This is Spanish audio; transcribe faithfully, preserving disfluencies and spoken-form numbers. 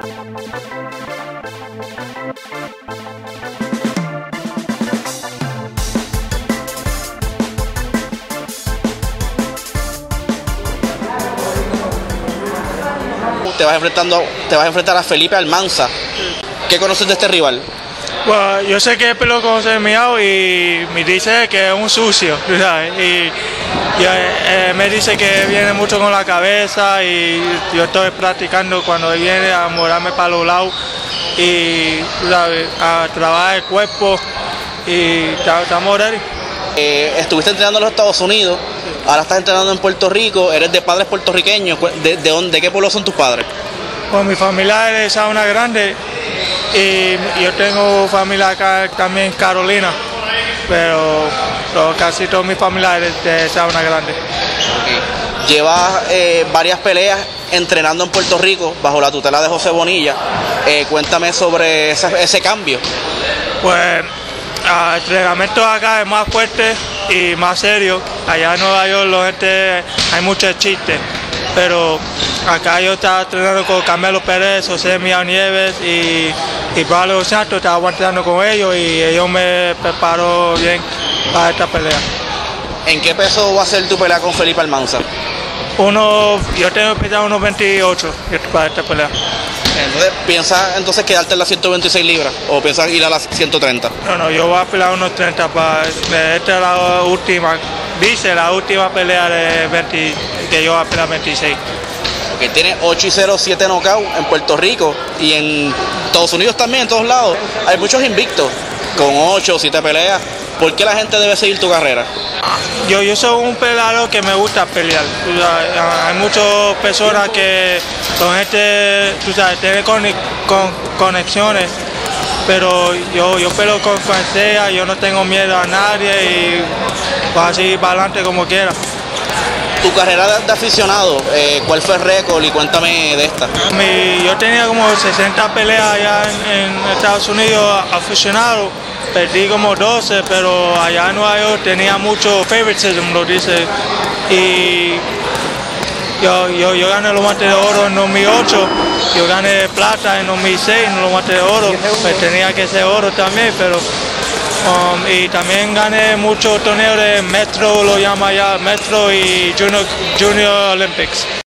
Te vas enfrentando, te vas a enfrentar a Felipe Almanza. ¿Qué conoces de este rival? Bueno, yo sé que es pelo con Miao y me dice que es un sucio, ¿sabes? Y, y eh, me dice que viene mucho con la cabeza y yo estoy practicando cuando viene a morarme para los lados y, ¿sabes?, a trabajar el cuerpo y estamos ready. Eh, estuviste entrenando en los Estados Unidos, ahora estás entrenando en Puerto Rico, eres de padres puertorriqueños. ¿De, de, dónde, de qué pueblo son tus padres? Pues mi familia es de Sabana Grande y yo tengo familia acá también en Carolina, pero, pero casi toda mi familia es de Sabana Grande. Okay. Llevas eh, varias peleas entrenando en Puerto Rico bajo la tutela de José Bonilla. Eh, cuéntame sobre ese, ese cambio. Pues el entrenamiento acá es más fuerte y más serio. Allá en Nueva York la gente, hay muchos chistes, pero acá yo estaba entrenando con Carmelo Pérez, José Miao Nieves y, y Pablo Santos, estaba entrenando con ellos y ellos me prepararon bien para esta pelea. ¿En qué peso va a ser tu pelea con Felipe Almanza? Uno, yo tengo que pesar unos veintiocho para esta pelea. Entonces, ¿piensas entonces quedarte en las ciento veintiséis libras o piensas ir a las ciento treinta? No, no, yo voy a pelear unos treinta para... Esta es la última, dice la última pelea de veinte, que yo voy a pelear veintiséis. Porque tiene ocho y cero, siete knockouts en Puerto Rico y en Estados Unidos también, en todos lados. Hay muchos invictos con ocho o siete peleas. ¿Por qué la gente debe seguir tu carrera? Yo, yo soy un peleador que me gusta pelear. Hay muchas personas que son gente, tú sabes, tienen con, con, conexiones, pero yo, yo peleo con quien sea, yo no tengo miedo a nadie y voy a seguir para adelante como quiera. Tu carrera de, de aficionado, eh, ¿cuál fue el récord y cuéntame de esta? Mi, yo tenía como sesenta peleas allá en, en Estados Unidos aficionado. Perdí como doce, pero allá en Nueva York tenía mucho favoritism, lo dice. Y yo, yo, yo gané los guantes de oro en dos mil ocho, yo gané plata en dos mil seis en los guantes de oro, pues tenía que ser oro también, pero... Um, y también gané muchos torneos de Metro, lo llama ya Metro y Junior, Junior Olympics.